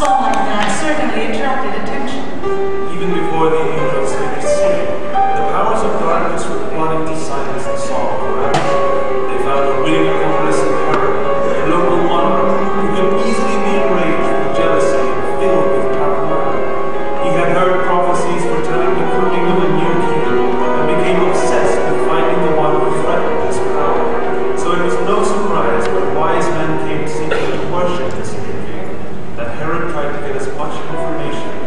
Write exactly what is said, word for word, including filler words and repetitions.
song like that certainly attracted attention. Even before the angels finished singing, the powers of darkness were plotting to silence the song forever. They found a witty accomplice in Herod, their local monarch, who could easily be enraged with jealousy and filled with paranoia. He had heard prophecies foretelling the coming of a new king, and became obsessed with finding the one who threatened his power. So it was no surprise when wise men came seeking to worship this new king, that Herod tried to get as much information